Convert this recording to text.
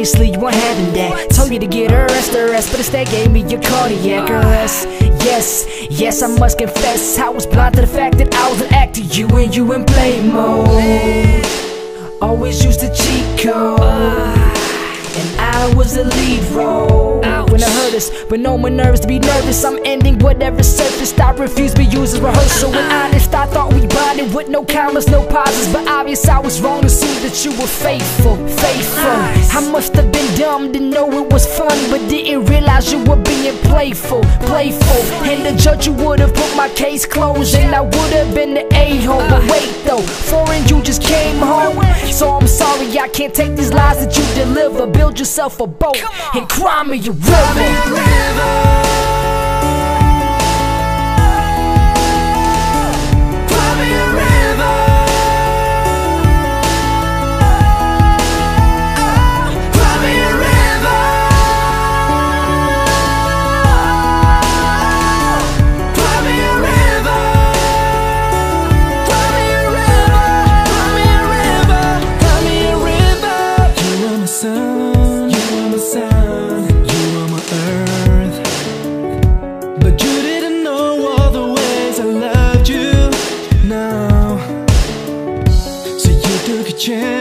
obviously you weren't having that. Told you to get her rest, but instead gave me your cardiac arrest. Yes, I must confess, I was blind to the fact that I was an actor. You in play mode. Always used the cheat code, and I was the lead role. When I heard this, but no one nervous to be nervous. I'm ending whatever surfaced. I refuse to be used as rehearsal. When honest, I thought we bonded with no commas, no pauses. But obvious I was wrong to see that you were faithful. I must have been dumb to know it was fun, but didn't realize you were being playful. And the judge, you would have put my case closed, and I would have been the a-hole. But wait though, foreign you just came home. So I'm sorry I can't take these lies that you deliver. Build yourself a boat and cry me a river. Chance